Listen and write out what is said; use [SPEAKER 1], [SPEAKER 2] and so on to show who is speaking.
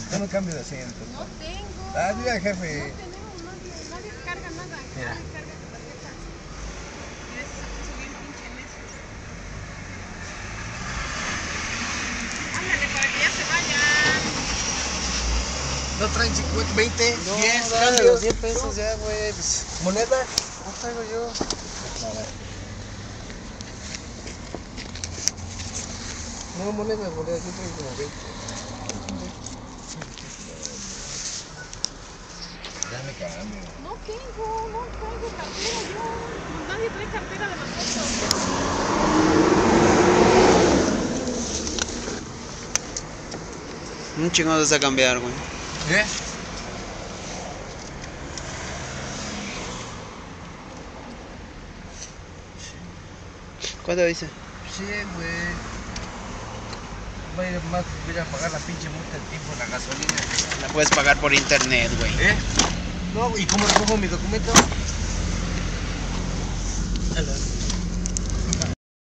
[SPEAKER 1] Yo no cambio de asiento.
[SPEAKER 2] No tengo.
[SPEAKER 1] Ah, diga, jefe.
[SPEAKER 2] No tenemos, nadie carga nada.
[SPEAKER 1] Mira.
[SPEAKER 2] Nadie carga tu tarjeta. Mira, se puso bien pinche necio. Ándale, para que ya se vayan.
[SPEAKER 1] No traen 50, 20,
[SPEAKER 3] No,
[SPEAKER 1] 10,
[SPEAKER 3] dale
[SPEAKER 1] cambios.
[SPEAKER 3] los 10 pesos ya, güey. Pues,
[SPEAKER 1] ¿Moneda?
[SPEAKER 3] no traigo yo.
[SPEAKER 1] No, monedas, yo traigo como 20. Ya me cambio.
[SPEAKER 2] No traigo cartera yo. Nadie trae cartera de nosotros.
[SPEAKER 3] Un chingón vas a cambiar, güey.
[SPEAKER 1] ¿Qué?
[SPEAKER 3] ¿Cuánto dice?
[SPEAKER 1] Sí, güey. Voy a ir más, voy a pagar la pinche multa del tiempo en la gasolina.
[SPEAKER 3] La puedes pagar por internet, güey.
[SPEAKER 1] ¿Eh? No, ¿y cómo recojo mi documento?